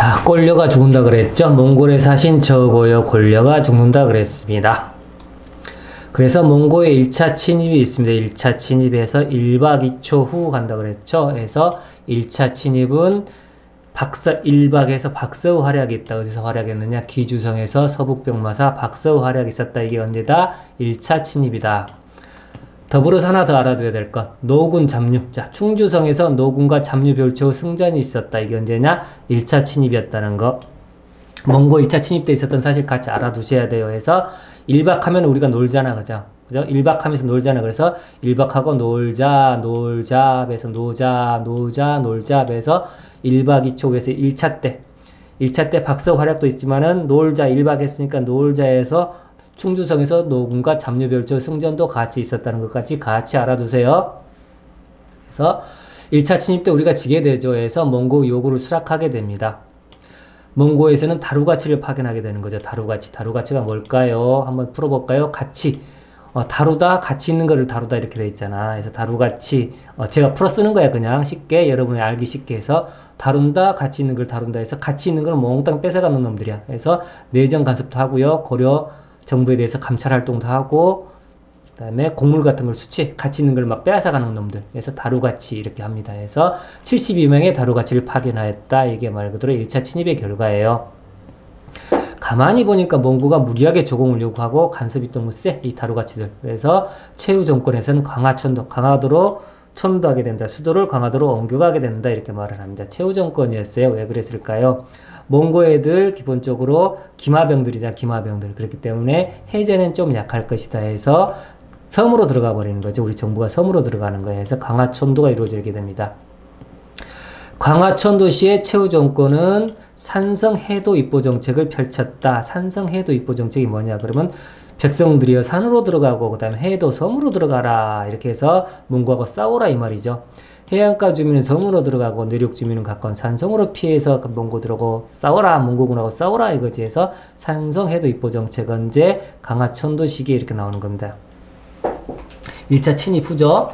자, 꼴려가 죽는다 그랬죠? 몽골에 사신 저고요 꼴려가 죽는다 그랬습니다. 그래서 몽고의 1차 침입이 있습니다. 1차 침입에서 1박 2초 후 간다 그랬죠? 그래서 1차 침입은 1박에서 박서우 활약이 있다. 어디서 활약했느냐? 기주성에서 서북병마사 박서우 활약이 있었다. 이게 언제다? 1차 침입이다. 더불어서 하나 더 알아둬야 될 것. 노군 잡류. 자, 충주성에서 노군과 잡류 별초 승전이 있었다. 이게 언제냐? 1차 침입이었다는 거. 몽고 1차 침입 때 있었던 사실 같이 알아두셔야 돼요. 해서 1박 하면 우리가 놀잖아. 그죠? 1박 하면서 놀잖아. 그래서 1박하고 놀자, 놀잡에서 놀자, 놀잡에서 1박 2초에서 1차 때. 1차 때 박서 활약도 있지만은 놀자 1박 했으니까 놀자에서 충주성에서 노군과 잡류별조 승전도 같이 있었다는 것까지 같이 알아두세요. 그래서 1차 침입 때 우리가 지게 되죠. 해서 몽고 요구를 수락하게 됩니다. 몽고에서는 다루가치를 파견하게 되는 거죠. 다루가치. 다루가치가 뭘까요? 한번 풀어볼까요? 가치. 다루다, 가치 있는 거를 다루다 이렇게 돼 있잖아. 그래서 다루가치. 제가 풀어 쓰는 거야. 그냥 쉽게. 여러분이 알기 쉽게 해서. 다룬다, 가치 있는 걸 다룬다 해서 가치 있는 걸 몽땅 뺏어가는 놈들이야. 그래서 내정 간섭도 하고요. 고려 정부에 대해서 감찰 활동도 하고, 그 다음에 곡물 같은 걸 가치 있는 걸 막 빼앗아가는 놈들. 그래서 다루가치 이렇게 합니다. 그래서 72명의 다루가치를 파견하였다. 이게 말 그대로 1차 침입의 결과예요. 가만히 보니까 몽고가 무리하게 조공을 요구하고 간섭이 너무 세. 이 다루가치들. 그래서 최후 정권에서는 강화도로 천도하게 된다. 수도를 강화도로 옮겨가게 된다. 이렇게 말을 합니다. 최후 정권이었어요. 왜 그랬을까요? 몽고 애들 기본적으로 기마병들이잖아. 기마병들. 그렇기 때문에 해제는 좀 약할 것이다 해서 섬으로 들어가 버리는 거죠. 우리 정부가 섬으로 들어가는 거예요. 해서 강화천도가 이루어지게 됩니다. 강화천도시의 최후 정권은 산성해도 입보 정책을 펼쳤다. 산성해도 입보 정책이 뭐냐? 그러면 백성들이여 산으로 들어가고 그 다음에 해도 섬으로 들어가라. 이렇게 해서 몽고하고 싸우라 이 말이죠. 해안가 주민은 섬으로 들어가고 내륙 주민은 가까운 산성으로 피해서 몽고들하고 싸워라. 몽고군하고 싸워라 이거지. 해서 산성해도 입보 정책 언제? 강화천도 시기에 이렇게 나오는 겁니다. 1차 침입 후죠.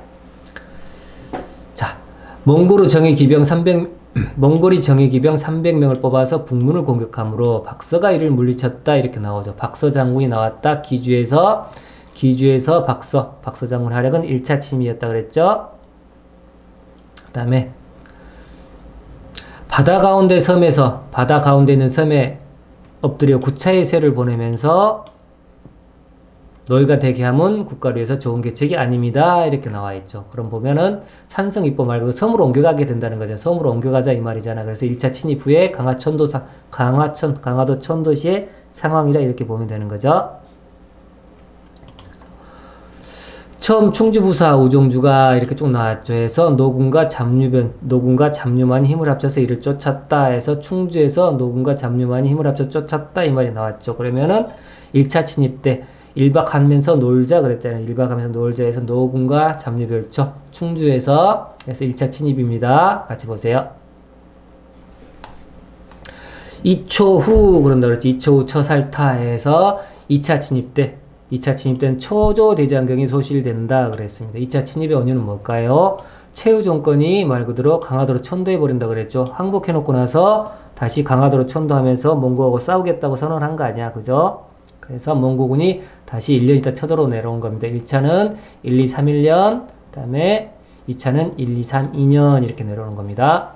자, 몽골이 정예 기병 300명을 뽑아서 북문을 공격함으로 박서가 이를 물리쳤다. 이렇게 나오죠. 박서 장군이 나왔다. 기주에서 박서 장군 활약은 1차 침입이었다 그랬죠. 그 다음에 바다 가운데 있는 섬에 엎드려 구차의 세를 보내면서 너희가 대기함은 국가를 위해서 좋은 계책이 아닙니다. 이렇게 나와 있죠. 그럼 보면은 산성 입보 말고 섬으로 옮겨가게 된다는 거죠. 섬으로 옮겨가자 이 말이잖아. 그래서 1차 침입 후에 강화도 천도시의 상황이라 이렇게 보면 되는 거죠. 처음 충주부사 우종주가 이렇게 쭉 나왔죠. 해서 노군과 잡류만이 힘을 합쳐서 이를 쫓았다. 해서 충주에서 노군과 잡류만이 힘을 합쳐 쫓았다. 이 말이 나왔죠. 그러면은 1차 침입 때 1박 하면서 놀자 그랬잖아요. 1박 하면서 놀자 해서 노군과 잡류별초 충주에서 해서 1차 침입입니다. 같이 보세요. 2초 후 그런다 그랬지. 2초 후 처살타해서 2차 침입 때는 초조대장경이 소실된다 그랬습니다. 2차 침입의 원인은 뭘까요? 최후 정권이 말 그대로 강화도로 천도해버린다 그랬죠. 항복해놓고 나서 다시 강화도로 천도하면서 몽고하고 싸우겠다고 선언한 거 아니야. 그죠? 그래서 몽고군이 다시 1년 있다 쳐도로 내려온 겁니다. 1차는 1, 2, 3, 1년, 그 다음에 2차는 1, 2, 3, 2년 이렇게 내려오는 겁니다.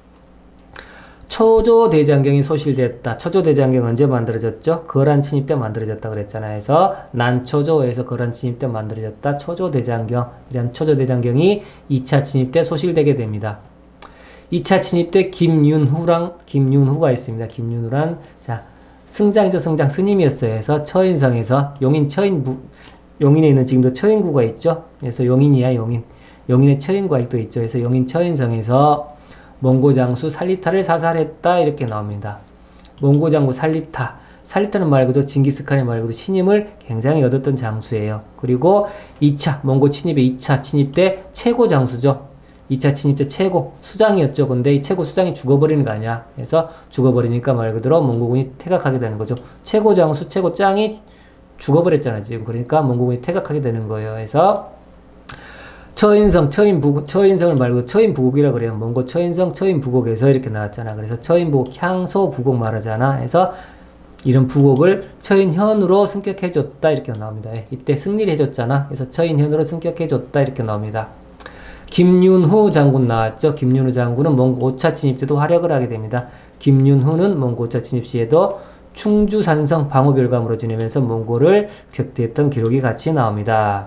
초조대장경이 소실됐다. 초조대장경 언제 만들어졌죠? 거란 침입 때 만들어졌다 그랬잖아요. 그래서 난초조에서 거란 침입 때 만들어졌다. 초조대장경. 이런 초조대장경이 2차 침입 때 소실되게 됩니다. 2차 침입 때 김윤후가 있습니다. 김윤후란, 자, 승장이죠. 승장. 스님이었어요. 그래서 처인성에서 용인에 있는 지금도 처인구가 있죠. 그래서 용인이야. 용인에 처인구가 있죠. 그래서 용인 처인성에서 몽고 장수 살리타를 사살했다. 이렇게 나옵니다. 몽고 장수 살리타는 말 그대로 징기스칸의 말 그대로 신임을 굉장히 얻었던 장수예요. 그리고 2차 몽고 침입의 2차 침입 때 최고 장수죠. 2차 침입 때 최고 수장이었죠. 근데 이 최고 수장이 죽어버리는 거 아니야. 그래서 죽어버리니까 말 그대로 몽고군이 퇴각하게 되는 거죠. 최고 장수, 최고 짱이 죽어버렸잖아 지금. 그러니까 몽고군이 퇴각하게 되는 거예요. 그래서 처인성을 말고 처인부곡이라 그래요. 몽고 처인성, 처인부곡에서 이렇게 나왔잖아. 그래서 처인부곡, 향소, 부곡 말하잖아. 그래서 이런 부곡을 처인현으로 승격해줬다. 이렇게 나옵니다. 이때 승리를 해줬잖아. 그래서 처인현으로 승격해줬다. 이렇게 나옵니다. 김윤후 장군 나왔죠. 김윤후 장군은 몽고 5차 진입 때도 활약을 하게 됩니다. 김윤후는 몽고 5차 진입 시에도 충주산성 방어별감으로 지내면서 몽고를 격퇴했던 기록이 같이 나옵니다.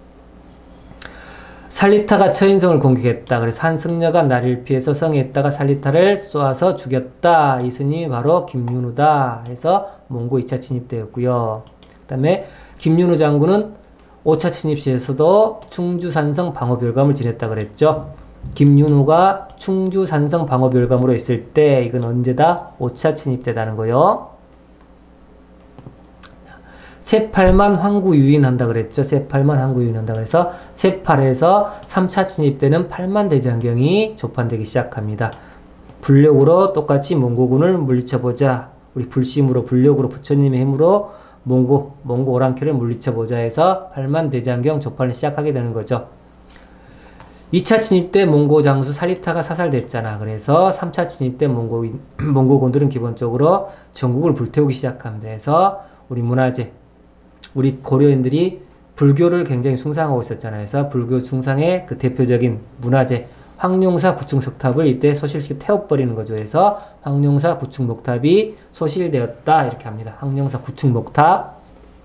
살리타가 처인성을 공격했다. 그래서 한승려가 나리를 피해서 성에 있다가 살리타를 쏘아서 죽였다. 이 스님이 바로 김윤후다. 해서 몽고 2차 진입 때였고요. 그 다음에 김윤후 장군은 5차 진입 시에서도 충주산성 방어별감을 지냈다 그랬죠. 김윤후가 충주산성 방어별감으로 있을 때 이건 언제다? 5차 진입 때다는 거요. 세팔만 황구유인한다 그랬죠. 세팔만 황구유인한다 그래서 세팔에서 3차 진입 때는 팔만대장경이 조판되기 시작합니다. 불력으로 똑같이 몽고군을 물리쳐보자. 우리 불심으로 불력으로 부처님의 힘으로 몽고 오랑캐를 물리쳐보자 해서 팔만대장경 조판을 시작하게 되는 거죠. 2차 진입 때 몽고 장수 살리타가 사살됐잖아. 그래서 3차 진입 때 몽고군들은 기본적으로 전국을 불태우기 시작합니다. 그래서 우리 문화재, 우리 고려인들이 불교를 굉장히 숭상하고 있었잖아요. 그래서 불교 숭상의 그 대표적인 문화재 황룡사 구층석탑을 이때 소실시켜 태워버리는 거죠. 그래서 황룡사 구층목탑이 소실되었다 이렇게 합니다. 황룡사 구층목탑.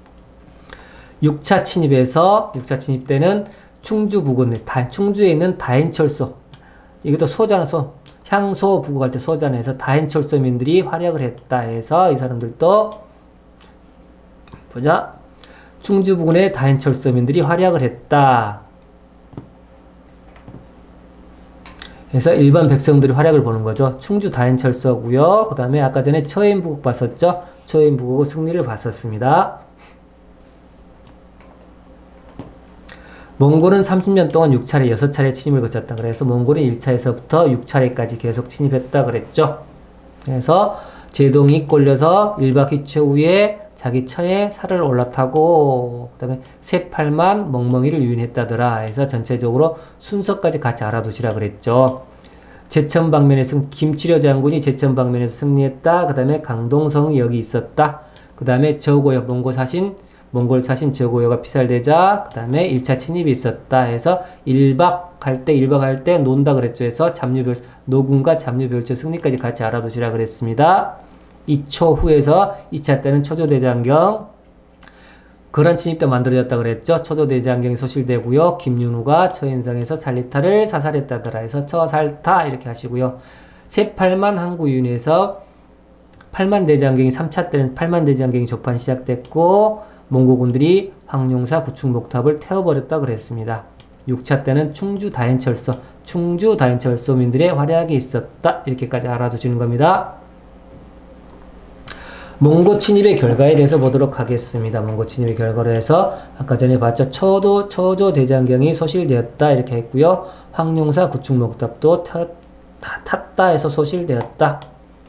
6차 진입 때는 충주 부근, 충주에 있는 다인철소, 이것도 소잖아. 향소 부국할 때 소잖아. 해서 다인철소민들이 활약을 했다 해서 이 사람들도 보자. 충주 부근의 다인철소민들이 활약을 했다. 그래서 일반 백성들이 활약을 보는 거죠. 충주 다인철소고요. 그 다음에 아까 전에 처인부곡 봤었죠. 처인부곡 승리를 봤었습니다. 몽골은 30년 동안 6차례 침입을 거쳤다. 그래서 몽골은 1차에서부터 6차례까지 계속 침입했다 그랬죠. 그래서 제동이 꼴려서 1박 2초 후에 자기 처에 살을 올라타고 그 다음에 세팔만 멍멍이를 유인했다더라 해서 전체적으로 순서까지 같이 알아두시라 그랬죠. 제천 방면에서 김치려 장군이 제천 방면에서 승리했다. 그 다음에 강동성이 여기 있었다. 그 다음에 저고요 몽골 사신 저고요가 피살되자 그 다음에 1차 침입이 있었다 해서 1박 할 때 논다 그랬죠. 해서 노군과 잡류별조 승리까지 같이 알아두시라 그랬습니다. 2초 후에서 2차 때는 초조대장경 거란 침입 때 만들어졌다 그랬죠. 초조대장경이 소실되고요. 김윤후가 처인성에서 살리타를 사살했다더라 해서 처살타 이렇게 하시고요. 세팔만 항구윤에서 팔만대장경이 3차 때는 팔만대장경이 조판이 시작됐고 몽고군들이 황룡사 구충목탑을 태워버렸다 그랬습니다. 6차 때는 충주 다인철소민들의 활약이 있었다. 이렇게까지 알아두시는 겁니다. 몽고 침입의 결과에 대해서 보도록 하겠습니다. 몽고 침입의 결과로 해서 아까 전에 봤죠. 초조 대장경이 소실되었다 이렇게 했고요. 황룡사 구충목탑도 탔다 해서 소실되었다.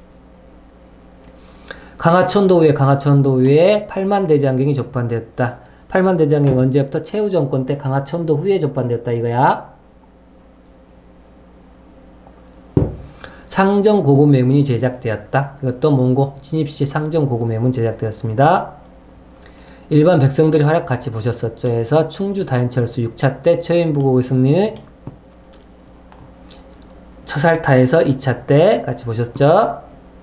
강화천도 후에 팔만대장경이 조판되었다. 팔만대장경 언제부터? 최후정권 때 강화천도 후에 조판되었다 이거야. 상정고구매문이 제작되었다. 이것도 몽고 침입시 상정고구매문 제작되었습니다. 일반 백성들의 활약 같이 보셨었죠. 해서 충주 다인철수 6차 때 처인부곡의 승리 처살타에서 2차 때 같이 보셨죠.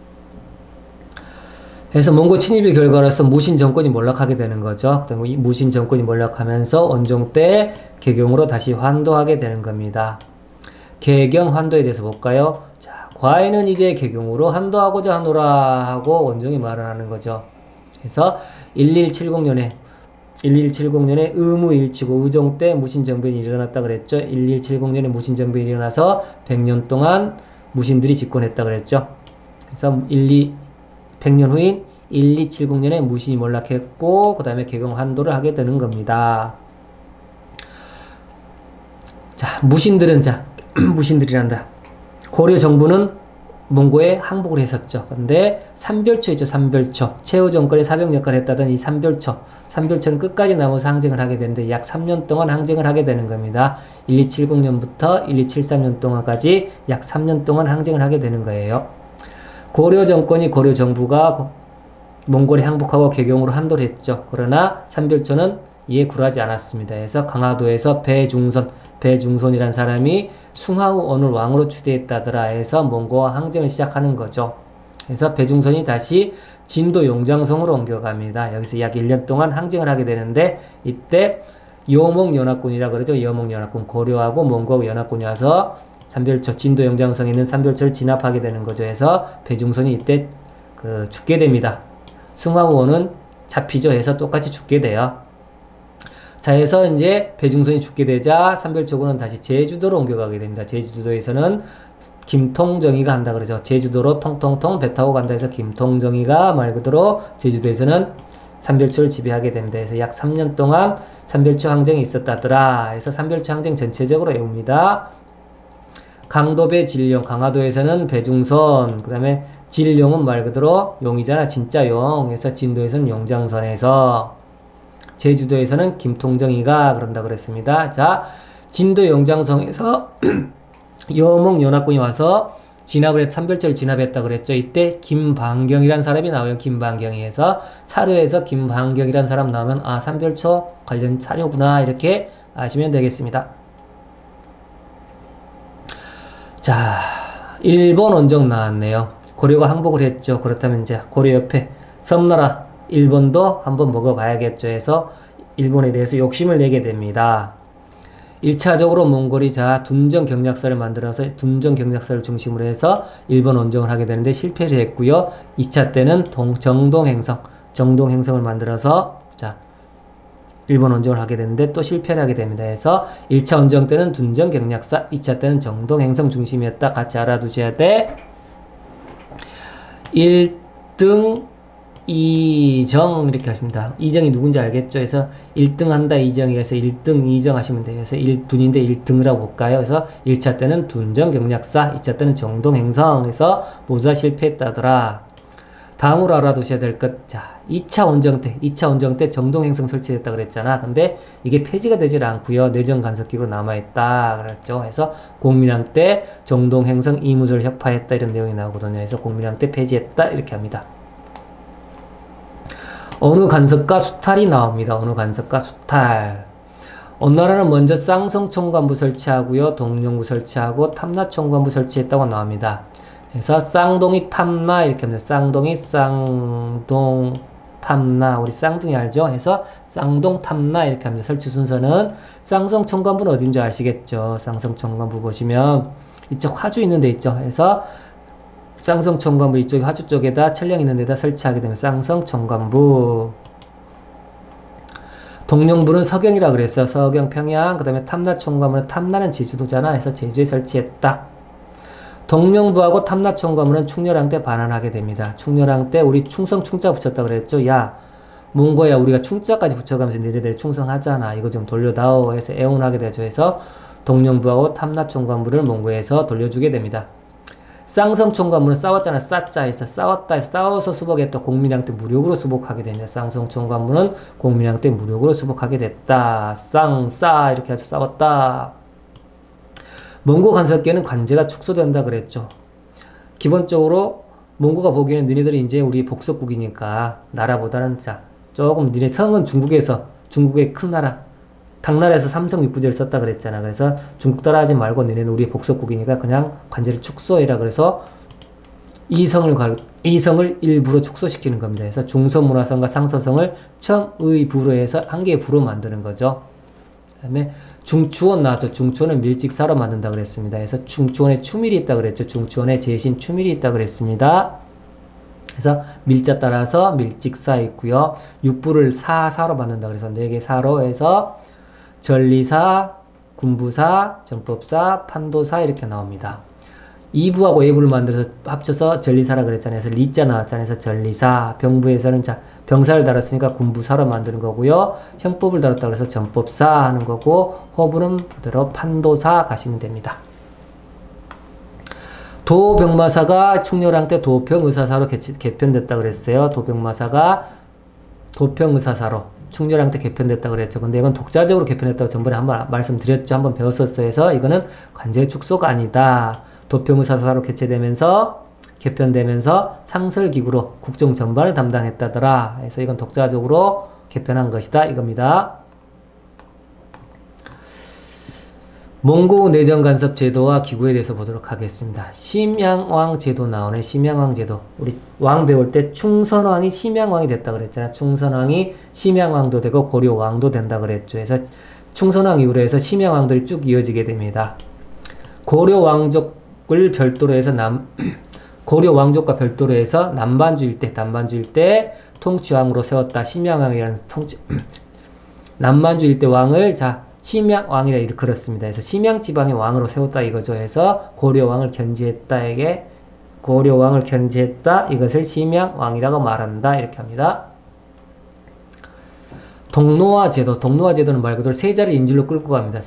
그래서 몽고 침입의 결과로서 무신 정권이 몰락하게 되는 거죠. 그다음에 이 무신 정권이 몰락하면서 원종 때 개경으로 다시 환도하게 되는 겁니다. 개경 환도에 대해서 볼까요? 자, 과인은 이제 개경으로 환도하고자 하노라 하고 원종이 말을 하는 거죠. 그래서 1170년에 의무일치고 의종 때 무신정변이 일어났다 그랬죠. 1170년에 무신정변이 일어나서 100년 동안 무신들이 집권했다 그랬죠. 그래서 100년 후인 1270년에 무신이 몰락했고 그 다음에 개경 환도를 하게 되는 겁니다. 자, 무신들이란다. 고려 정부는 몽고에 항복을 했었죠. 근데 삼별초 있죠. 삼별초. 최후 정권의 사병 역할을 했다던 이 삼별초. 삼별초는 끝까지 남아서 항쟁을 하게 되는데 약 3년 동안 항쟁을 하게 되는 겁니다. 1270년부터 1273년 동안까지 약 3년 동안 항쟁을 하게 되는 거예요. 고려 정권이 고려 정부가 몽골에 항복하고 개경으로 한도를 했죠. 그러나 삼별초는 이에 굴하지 않았습니다. 그래서 강화도에서 배중손이란 사람이 숭하우 원을 왕으로 추대했다더라 해서 몽고와 항쟁을 시작하는 거죠. 그래서 배중손이 다시 진도 용장성으로 옮겨갑니다. 여기서 약 1년 동안 항쟁을 하게 되는데 이때 여몽연합군이라 그러죠. 여몽연합군 고려하고 몽고하고 연합군이 와서 삼별초 진도 용장성에 있는 삼별초를 진압하게 되는 거죠. 그래서 배중손이 이때 죽게 됩니다. 숭하우 원은 잡히죠. 해서 똑같이 죽게 돼요. 자, 해서 이제 배중손이 죽게 되자 삼별초군은 다시 제주도로 옮겨가게 됩니다. 제주도에서는 김통정이가 한다 그러죠. 제주도로 통통통 배 타고 간다 해서 김통정이가 말 그대로 제주도에서는 삼별초를 지배하게 됩니다. 그래서 약 3년 동안 삼별초 항쟁이 있었다더라. 해서 삼별초 항쟁 전체적으로 외웁니다. 강도배 진룡, 강화도에서는 배중손, 그 다음에 진룡은 말 그대로 용이잖아. 진짜 용. 그래서 진도에서는 용장선에서, 제주도에서는 김통정이가 그런다 그랬습니다. 자, 진도 용장성에서 여몽연합군이 와서 진압을 해서 삼별초를 진압했다 그랬죠. 이때 김방경이란 사람이 나와요. 김방경이 해서 사료에서 김방경이란 사람 나오면 아, 삼별초 관련 사료구나 이렇게 아시면 되겠습니다. 자, 일본 원정 나왔네요. 고려가 항복을 했죠. 그렇다면 이제 고려 옆에 섬나라 일본도 한번 먹어봐야겠죠 해서 일본에 대해서 욕심을 내게 됩니다. 1차적으로 몽골이 둔정 경략사를 만들어서 둔정 경략사를 중심으로 해서 일본 원정을 하게 되는데 실패를 했고요. 2차 때는 정동행성을 만들어서 일본 원정을 하게 되는데 또 실패를 하게 됩니다. 해서 1차 원정 때는 둔정 경략사, 2차 때는 정동행성 중심이었다. 같이 알아두셔야 돼. 1등 이정 이렇게 하십니다. 이정이 누군지 알겠죠? 그래서 1등 한다 이정이 해서 1등 이정 하시면 돼요. 그래서 1둔인데 1등을 하고 볼까요? 그래서 1차 때는 둔정 경략사, 2차 때는 정동행성 해서 모두 다 실패했다더라. 다음으로 알아두셔야 될 것. 자, 2차 원정 때 정동행성 설치됐다 그랬잖아. 근데 이게 폐지가 되질 않고요. 내정 간섭기로 남아있다 그랬죠. 그래서 공민왕 때 정동행성 이무술 혁파했다 이런 내용이 나오거든요. 그래서 공민왕 때 폐지했다 이렇게 합니다. 어느 간섭과 수탈이 나옵니다. 어느 간섭과 수탈. 어느 나라는 먼저 쌍성총관부 설치하고요. 동룡부 설치하고 탐라총관부 설치했다고 나옵니다. 그래서 쌍동이 탐라 이렇게 합니다. 쌍동이 쌍동 탐라 우리 쌍둥이 알죠? 해서 쌍동 탐라 이렇게 합니다. 설치 순서는 쌍성총관부는 어딘지 아시겠죠? 쌍성총관부 보시면 이쪽 화주 있는 데 있죠? 해서 쌍성총관부 이쪽 화주 쪽에다 천령 있는 데다 설치하게 되면 쌍성총관부. 동룡부는 서경이라 그랬어요. 서경 평양. 그 다음에 탐라총관부는 탐라는 제주도잖아. 해서 제주에 설치했다. 동룡부하고 탐라총관부는 충렬왕 때 반환하게 됩니다. 충렬왕 때 우리 충성 충자 붙였다 그랬죠. 야 몽고야 우리가 충자까지 붙여가면서 너희들 충성하잖아. 이거 좀 돌려다오 해서 애원하게 되죠. 해서 동룡부하고 탐라총관부를 몽고에서 돌려주게 됩니다. 쌍성총관부는 싸웠잖아. 싸자 해서 싸웠다 해서 싸워서 수복했다. 공민왕 때 무력으로 수복하게 됩니다. 쌍성총관부는 공민왕 때 무력으로 수복하게 됐다. 쌍싸 이렇게 해서 싸웠다. 몽고 간섭계는 관제가 축소된다 그랬죠. 기본적으로 몽고가 보기에는 너희들이 이제 우리 복속국이니까 나라보다는 조금 너네 성은 중국의 큰 나라 당나라에서 삼성 육부제를 썼다 그랬잖아. 그래서 중국 따라하지 말고 너네는 우리 복속국이니까 그냥 관제를 축소해라. 그래서 이성을 일부러 축소시키는 겁니다. 그래서 중서문화성과 상서성을 첨의 부로 해서 한 개의 부로 만드는 거죠. 그 다음에 중추원 나왔죠. 중추원은 밀직사로 만든다 그랬습니다. 그래서 중추원에 추밀이 있다 그랬죠. 중추원에 제신 추밀이 있다 그랬습니다. 그래서 밀자 따라서 밀직사 있고요. 육부를 사로 만든다 그래서 4개 사로 해서 전리사, 군부사, 전법사, 판도사 이렇게 나옵니다. 2부하고 예부를 만들어서 합쳐서 전리사라 그랬잖아요. 그래서 리자 나왔잖아요. 그래서 전리사. 병부에서는 병사를 달았으니까 군부사로 만드는 거고요. 형법을 달았다고 해서 전법사 하는 거고, 호부는 그대로 판도사 가시면 됩니다. 도병마사가 충렬왕 때 도평의사사로 개편됐다 그랬어요. 도병마사가 도평의사사로 충렬왕 때 개편됐다 그랬죠. 근데 이건 독자적으로 개편했다고 전번에 한번 말씀드렸죠. 한번 배웠었어요. 해서 이거는 관제의 축소가 아니다. 도평의사사로 개편되면서 상설기구로 국정 전반을 담당했다더라. 그래서 이건 독자적으로 개편한 것이다. 이겁니다. 몽고 내정간섭 제도와 기구에 대해서 보도록 하겠습니다. 심양왕 제도 나오네. 심양왕 제도. 우리 왕 배울 때 충선왕이 심양왕이 됐다 그랬잖아. 충선왕이 심양왕도 되고 고려왕도 된다 그랬죠. 그래서 충선왕 이후로 해서 심양왕들이 쭉 이어지게 됩니다. 고려왕족을 별도로 해서 고려왕족과 별도로 해서 남반주 일대 통치왕으로 세웠다. 심양왕이라는 남반주 일대 왕을 심양왕이라 이렇게 그렇습니다. 그래서 심양지방의 왕으로 세웠다 이거죠. 해서 고려왕을 견제했다. 이것을 심양왕이라고 말한다. 이렇게 합니다. 동노화 제도는 말 그대로 세자를 인질로 끌고 갑니다.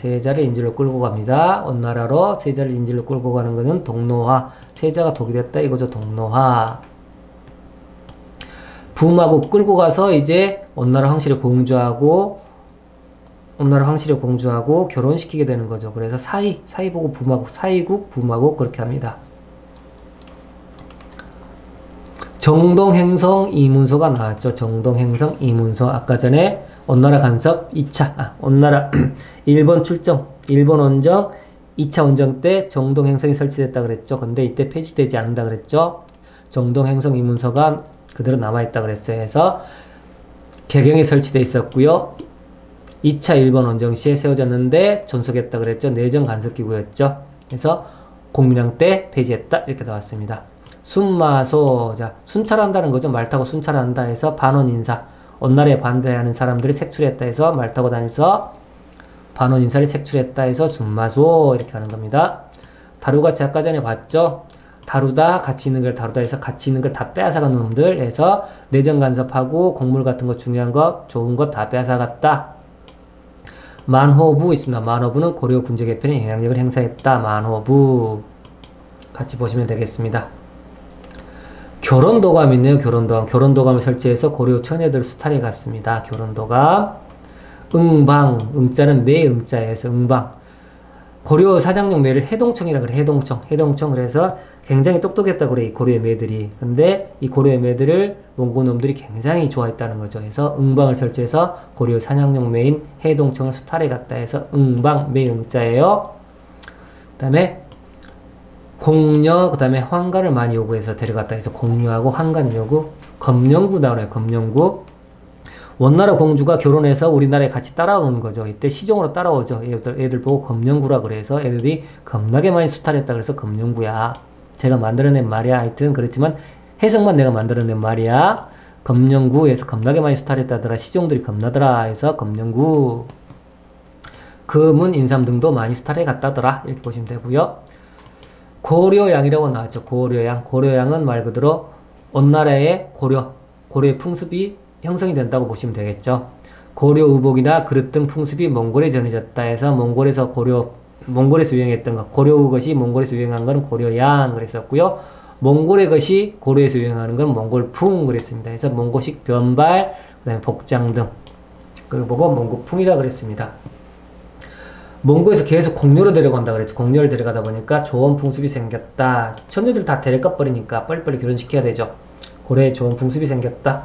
원나라로 세자를 인질로 끌고 가는 것은 동노화. 세자가 독이 됐다 이거죠. 동노화. 부마국 끌고 가서 이제 원나라 황실에 공주하고 결혼시키게 되는 거죠. 그래서 사이 보고 부마국, 사이국, 부마국 그렇게 합니다. 정동행성 이문소가 나왔죠. 정동행성 이문소. 아까 전에 원나라 간섭 2차, 일본 원정 2차 원정 때 정동행성이 설치됐다 그랬죠. 근데 이때 폐지되지 않는다 그랬죠. 정동행성 이문소가 그대로 남아있다 그랬어요. 그래서 개경에 설치되어 있었고요. 2차 일본 원정 시에 세워졌는데 존속했다 그랬죠. 내정 간섭기구였죠. 그래서 공민왕 때 폐지했다 이렇게 나왔습니다. 순마소. 순찰한다는 거죠. 말 타고 순찰한다 해서 반원인사. 원나라에 반대하는 사람들이 색출했다 해서 말 타고 다니면서 반원인사를 색출했다 해서 순마소 이렇게 하는 겁니다. 다루같이 아까 전에 봤죠. 다루다, 같이 있는 걸 다루다 해서 같이 있는 걸 다 빼앗아간 놈들 해서 내정 간섭하고 곡물 같은 거 중요한 거 좋은 거 다 빼앗아갔다. 만호부 있습니다. 만호부는 고려 군제 개편에 영향력을 행사했다. 만호부 같이 보시면 되겠습니다. 결혼도감 있네요. 결혼도감을 설치해서 고려 처녀들 수탈해 갔습니다. 결혼도감. 응방. 응자는 매 응자에서 응방. 고려 사장용 매를 해동청이라 그래. 해동청. 그래서 굉장히 똑똑했다고 그래. 이 고려의 매들이. 근데 이 고려의 매들을 몽고놈들이 굉장히 좋아했다는 거죠. 그래서 응방을 설치해서 고려 사냥용 매인 해동청을 수탈해 갔다 해서 응방, 매 응자예요. 그 다음에 공녀, 그 다음에 환가를 많이 요구해서 데려갔다 해서 공녀하고 환간 요구. 검령구 나오네요. 검령구. 원나라 공주가 결혼해서 우리나라에 같이 따라오는 거죠. 이때 시종으로 따라오죠. 애들 보고 검령구라 그래서 애들이 겁나게 많이 수탈했다 그래서 검령구야. 제가 만들어낸 말이야. 하여튼 그렇지만 해석만 내가 만들어낸 말이야. 검령구에서 겁나게 많이 수탈했다더라. 시종들이 겁나더라 해서 검령구. 금은 인삼 등도 많이 수탈해 갔다더라. 이렇게 보시면 되고요. 고려양이라고 나왔죠. 고려양은 말 그대로 원나라의 고려의 풍습이 형성이 된다고 보시면 되겠죠. 고려 의복이나 그릇 등 풍습이 몽골에 전해졌다 해서 몽골에서 유행했던 것, 고려 것이 몽골에서 유행한 것은 고려양 그랬었고요. 몽골의 것이 고려에서 유행하는 건 몽골풍 그랬습니다. 그래서 몽고식 변발, 그 다음에 복장 등 그걸 보고 몽고풍이라 그랬습니다. 몽고에서 계속 공녀로 데려간다 그랬죠. 공녀를 데려가다 보니까 좋은 풍습이 생겼다. 처녀들 다 데려가 버리니까 빨리빨리 결혼시켜야 되죠. 고려에 좋은 풍습이 생겼다.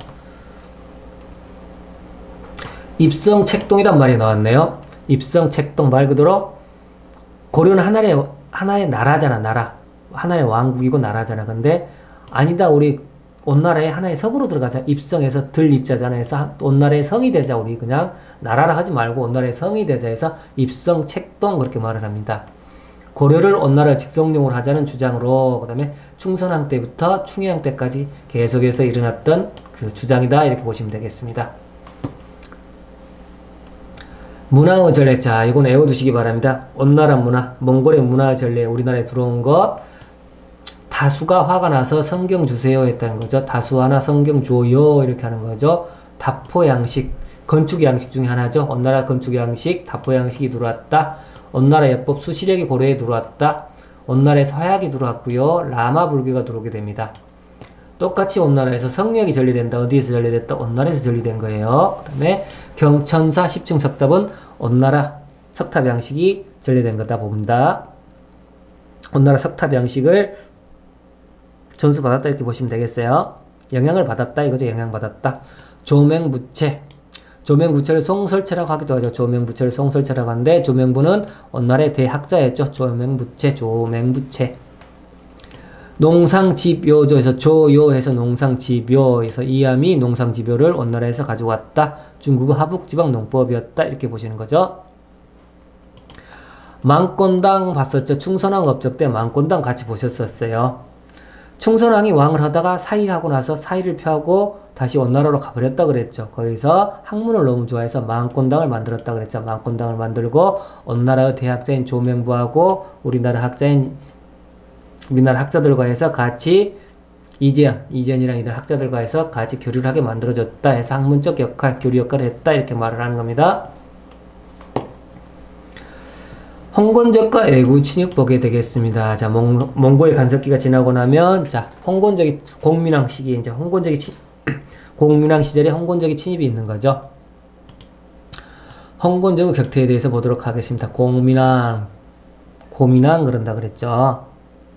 입성책동이란 말이 나왔네요. 입성책동 말 그대로 고려는 하나의 나라잖아. 나라. 하나의 왕국이고 나라잖아. 근데 아니다. 우리 원나라의 하나의 성으로 들어가자. 입성해서 들입자잖아. 해서 원나라의 성이 되자. 우리 그냥 나라라 하지 말고 원나라의 성이 되자 해서 입성책동 그렇게 말을 합니다. 고려를 원나라 직성용으로 하자는 주장으로 그 다음에 충선왕 때부터 충의왕 때까지 계속해서 일어났던 그 주장이다. 이렇게 보시면 되겠습니다. 문화의 전례. 자, 이건 외워두시기 바랍니다. 원나라 문화, 몽골의 문화 전례, 우리나라에 들어온 것. 다수가 화가 나서 성경 주세요 했다는 거죠. 다수 하나 성경 줘요 이렇게 하는 거죠. 다포 양식, 건축 양식 중에 하나죠. 원나라 건축 양식, 다포 양식이 들어왔다. 원나라 예법 수시력이 고려에 들어왔다. 온나라에서 화약이 들어왔고요. 라마 불교가 들어오게 됩니다. 똑같이 온나라에서 성령이 전리된다. 어디에서 전리됐다? 온나라에서 전리된 거예요. 그 다음에 경천사 10층 석탑은 온나라 석탑 양식이 전리된 거다 봅니다. 온나라 석탑 양식을 전수받았다 이렇게 보시면 되겠어요. 영향을 받았다 이거죠. 영향받았다. 조맹부채. 조맹부채를 송설체라고 하기도 하죠. 조맹부채를 송설체라고 하는데 조맹부는 온나라의 대학자였죠. 조맹부채. 농상집요조에서 조요해서 농상집요에서 이함이 농상집요를 온나라에서 가져왔다. 중국의 하북지방 농법이었다. 이렇게 보시는 거죠. 망권당 봤었죠. 충선왕 업적 때 망권당 같이 보셨었어요. 충선왕이 왕을 하다가 사의하고 나서 사의를 펴고 다시 원나라로 가버렸다 그랬죠. 거기서 학문을 너무 좋아해서 망권당을 만들었다 그랬죠. 망권당을 만들고 원나라의 대학자인 조맹부하고 우리나라 학자들과 해서 같이 이재현이랑 이런 학자들과 해서 같이 교류를 하게 만들어줬다 해서 학문적 역할, 교류 역할을 했다 이렇게 말을 하는 겁니다. 홍건적과 외구 침입 보게 되겠습니다. 자, 몽골 간섭기가 지나고 나면, 자, 홍건적이, 공민왕 시기에 이제 공민왕 시절에 홍건적이 침입이 있는 거죠. 홍건적의 격퇴에 대해서 보도록 하겠습니다. 고민왕 그런다 그랬죠.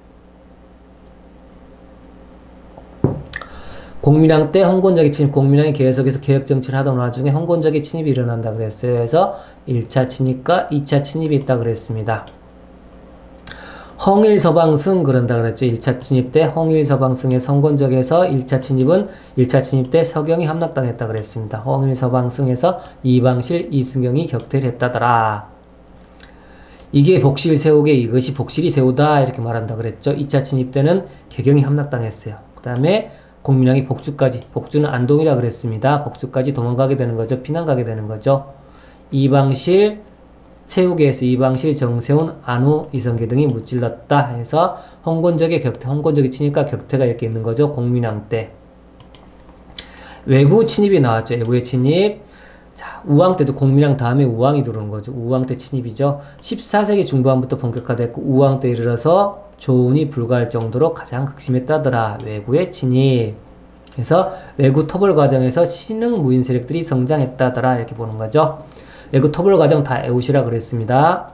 공민왕 때 홍건적이 침입, 공민왕이 계속해서 개혁정치를 하던 와중에 홍건적이 침입이 일어난다 그랬어요. 그래서 1차 침입과 2차 침입이 있다 그랬습니다. 홍일서방승 그런다 그랬죠. 1차 침입 때 홍일서방승에서 홍건적에서 1차 침입 때 서경이 함락당했다 그랬습니다. 홍일서방승에서 이방실, 이승경이 격퇴를 했다더라. 이게 복실 세우게 이것이 복실이 세우다 이렇게 말한다 그랬죠. 2차 침입 때는 개경이 함락당했어요. 그 다음에 공민왕이 복주는 안동이라 그랬습니다. 복주까지 도망가게 되는 거죠. 피난가게 되는 거죠. 이방실, 세우게에서 이방실, 정세훈, 안후, 이성계 등이 무찔렀다 해서 홍건적의 격퇴, 홍건적이 침입과 격퇴가 이렇게 있는 거죠. 공민왕 때. 외구 침입이 나왔죠. 외구의 침입. 자, 우왕 때도 공민왕 다음에 우왕이 들어오는 거죠. 우왕 때 침입이죠. 14세기 중반부터 본격화됐고 우왕 때 이르러서 조운이 불가할 정도로 가장 극심했다더라. 외구의 침입. 그래서 외구 토벌 과정에서 신흥 무인 세력들이 성장했다더라. 이렇게 보는 거죠. 외구 토벌 과정 다 외우시라 그랬습니다.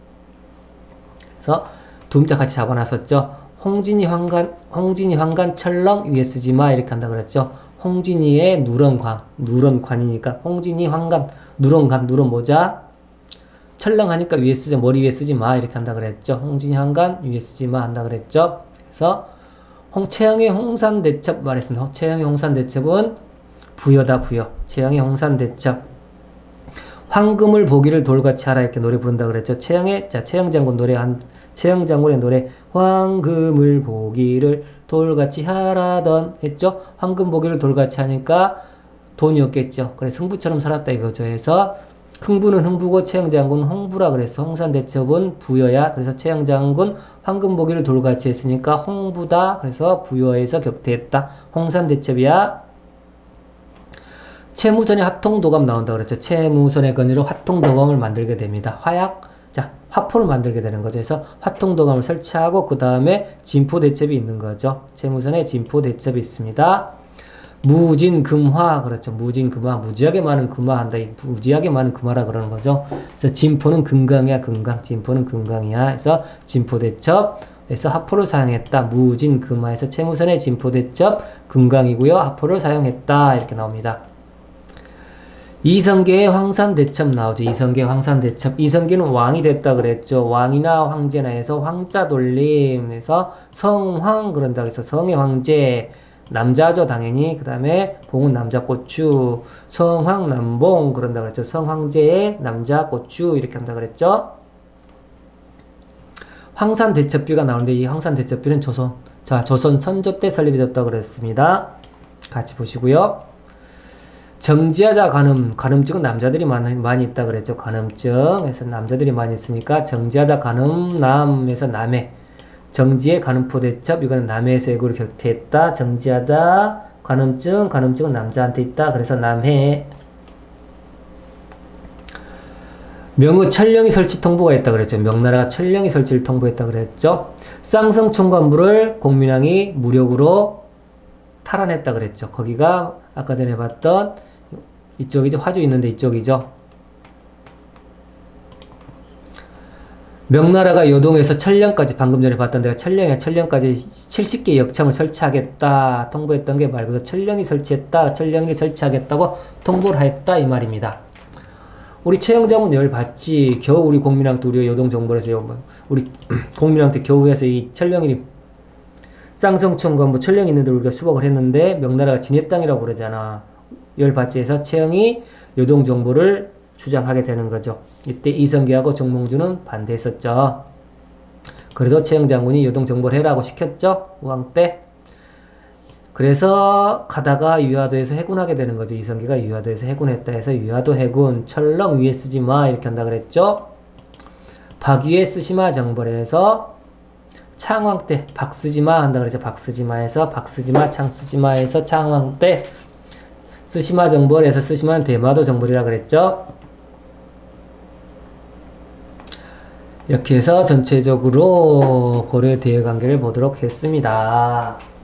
그래서 두 문자 같이 잡아놨었죠. 홍진이 황간 철렁 위에 쓰지 마 이렇게 한다 그랬죠. 홍진이의 누런관이니까 홍진이 황간 누런 모자 철렁하니까 위에 쓰지 머리 위에 쓰지 마 이렇게 한다 그랬죠. 홍진이 황간 위에 쓰지 마 한다 그랬죠. 그래서 최영의 홍산대첩 말했습니다. 최영의 홍산대첩은 부여다 부여. 최영의 홍산대첩 황금을 보기를 돌같이 하라 이렇게 노래 부른다 그랬죠. 최영 장군의 노래 황금을 보기를 돌같이 하라던 했죠. 황금 보기를 돌같이 하니까 돈이 없겠죠. 그래서 흥부처럼 살았다 이거죠. 해서 흥부는 흥부고 최영장군은 홍부라 그랬어. 홍산대첩은 부여야. 그래서 최영장군 황금 보기를 돌같이 했으니까 홍부다. 그래서 부여에서 격퇴했다. 홍산대첩이야. 채무선의 화통도감 나온다 그랬죠. 채무선의 건의로 화통도감을 만들게 됩니다. 화약, 자, 화포를 만들게 되는 거죠. 그래서 화통도감을 설치하고 그 다음에 진포대첩이 있는 거죠. 채무선에 진포대첩이 있습니다. 무진금화 그렇죠. 무진금화 무지하게 많은 금화한다. 무지하게 많은 금화라 그러는 거죠. 그래서 진포는 금강이야. 금강. 진포는 금강이야. 그래서 진포대첩에서 화포를 사용했다. 무진금화에서 채무선의 진포대첩 금강이고요. 화포를 사용했다. 이렇게 나옵니다. 이성계의 황산대첩 나오죠. 이성계의 황산대첩. 이성계는 왕이 됐다 그랬죠. 왕이나 황제나 해서 황자 돌림에서 성황 그런다고 해서 성의 황제 남자죠 당연히. 그 다음에 봉은 남자고추 성황남봉 그런다고 그랬죠. 성황제의 남자고추 이렇게 한다 그랬죠. 황산대첩비가 나오는데 이 황산대첩비는 조선 선조 때 설립해졌다고 그랬습니다. 같이 보시고요. 정지하자 간음증은 남자들이 많이 있다 그랬죠. 간음증 해서 남자들이 많이 있으니까 정지하다 간음 남에서 남해 정지의 간음포대첩 이거는 남해에서 외구를 격퇴했다. 정지하다 간음증은 남자한테 있다. 그래서 남해 명의 천령이 설치 통보가 있다 그랬죠. 명나라가 천령이 설치를 통보했다 그랬죠. 쌍성총관부를 공민왕이 무력으로 탈환했다 그랬죠. 거기가 아까 전에 봤던 이쪽이죠. 화주 있는데 이쪽이죠. 명나라가 요동에서 천령까지 방금 전에 봤던 데가 천령까지 70개의 역참을 설치하겠다 통보했던 게 말 그대로 천령이 설치했다, 천령이 설치하겠다고 통보를 했다 이 말입니다. 우리 최영장은 열 받지. 겨우 우리 공민왕 때 우리가 요동 정벌에서 우리 공민왕 때 겨우 해서 이 천령이 쌍성총관부 천령이 있는데 우리가 수복을 했는데 명나라가 진해 땅이라고 그러잖아. 열 받지 해서 최영이 요동 정보를 주장하게 되는 거죠. 이때 이성계하고 정몽주는 반대했었죠. 그래도 최영 장군이 요동 정벌을 해라고 시켰죠. 우왕 때. 그래서 가다가 유화도에서 해군하게 되는 거죠. 이성계가 유화도에서 해군했다 해서 유화도 해군 철렁 위에 쓰지 마 이렇게 한다 그랬죠. 박위에 쓰시마 정벌에서 창왕 때 박쓰지마 한다 그랬죠. 박쓰지마 해서 박쓰지마 창쓰지마 해서 창왕 때 쓰시마 정벌에서 쓰시마는 대마도 정벌이라 그랬죠. 이렇게 해서 전체적으로 고려 대외 관계를 보도록 했습니다.